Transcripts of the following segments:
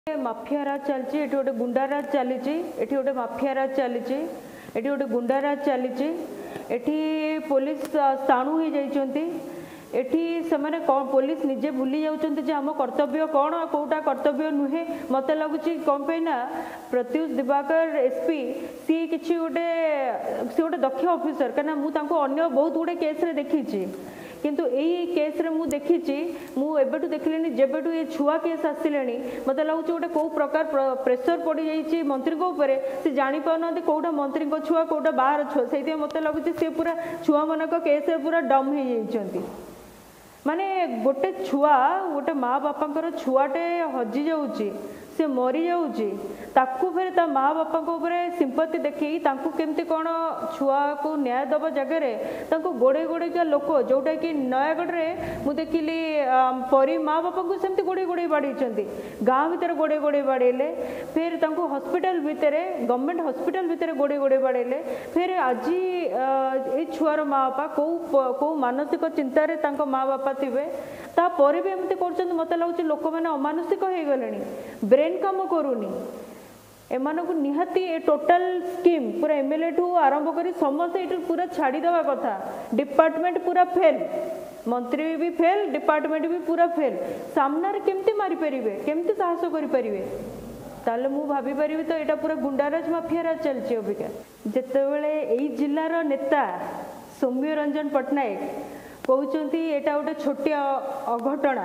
Mafia राज चलती eighty गोटे गुंडा राज चली एटी गोटे माफिया राज चली एटी गोटे गुंडा राज चली एटी पुलिस स्थाणु हो जाइछंती एटी से पुलिस निजे भूली जाउछंती जे हम कर्तव्य कौन कौटा कर्तव्य नुहे मत लगुच कौन पे ना प्रत्युष दिवाकर एसपी सी किसी गोटे दक्ष ऑफिसर कहीं मुझे अन्य बहुत गुड़े केस रे देखी किंतु यही केस रे मु देखी मुझे देखिले जेबेठू ये छुआ केस आसिले मत लगुच गोटे कौ प्रकार प्रेसर पड़ जाइए मंत्री से जानी पाना कौटा मंत्री छुआ कौटा बाहर छुआ से मत लगुच सी पूरा छुआ मान केस पूरा डम हो जाइए माने गोटे छुआ गोटे माँ बापा छुआटे हजि जाऊँगी से मरी जाऊँगी ताकू फिर ता माँ बापा सिंपति देखी केमती कौन छुआ को न्याय दबा जगह गोड़े गोड़े का लोक जोटा कि नयागढ़ में मुझे देखिली परी माँ बापा को सेमती गोड़े गोड़े बाड़ी गाँ भितर गोड़े गोड़े बाड़ेले फिर हॉस्पिटल भितर गवर्नमेंट हॉस्पिटल भितर गोड़े गोड़े बाड़ेले फिर आज ये छुआर माँ बापा कौ मानसिक चिंतार माँ बापा थे तापर भी एमती कर मत लगुच लोक मैंने अमानुषिक हो गले ब्रेन काम करूनी एमान को निहाती ए टोटल स्कीम पूरा एमएलए ठू आरंभ कर समस्त ये पूरा छाड़ीदवा कथा डिपार्टमेंट पूरा फेल मंत्री भी फेल डिपार्टमेंट भी पूरा फेल सामना केमती मारी पारे केमती साहस करें ताले मु भाभी पारि तो यहाँ पूरा गुंडाराज माफिया राज चलती अबिका जितेबले यही जिलार नेता सौम्य रंजन पट्टनायक कहते यहाँ गोटे छोटिया अघटना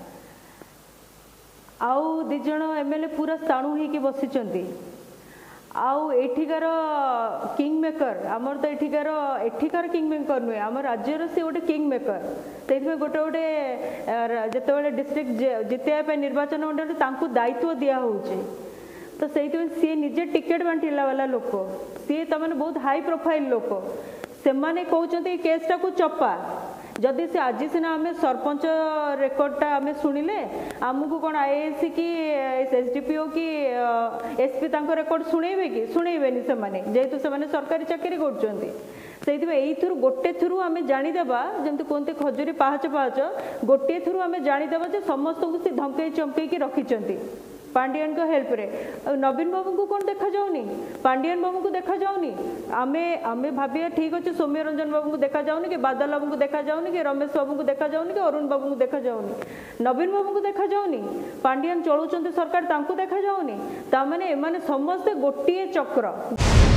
आउ दिज एमएलए पूरा स्थाणु होगी बसी आउ एठिकार किंग मेकर आमर तो एठिकार किंग मेकर नुहे आम राज्यर से गोटे किंग मेकर से गोटे गोटे जिते डिस्ट्रिक्ट जितने निर्वाचन मंडल दायित्व दिया होचे तो से सी निजे टिकेट बांटिला वाला लोक सी तमाने बहुत हाई प्रोफाइल लोक से माने कहते केसटा को चपा जदि से आज सीना आम सरपंच रेकर्डटा आम शुणिले आमको कौन आईएएस कि एसडीपीओ कि एसपी रेकर्ड शुणेबे कि शुणेबेनि से जेहेतु से सरकारी चाकरी कर गोटे थ्रु आम जानीदेवा जमी कहते खजुरी पाहच पाहच गोटे थ्रु आम जानीदेवा समस्त को सी धमकई चमकई रखिंट पांडियन को हेल्प रे नवीन बाबू को कौन देखा जाऊनी पांडियन बाबू को देखा जाऊनी आमे आमे भाविया ठीक अच्छे सौम्य रंजन बाबू को देखा जाऊनी कि बादल बाबू को देखा जाऊनी कि रमेश बाबू को देखा जाऊनी कि अरुण बाबू को देखा जाऊनी नवीन बाबू को देखा जाऊनी पांडियन चलुंट सरकार तांको देखा जाऊनी तामाने एमाने समस्ते गोटे चक्र।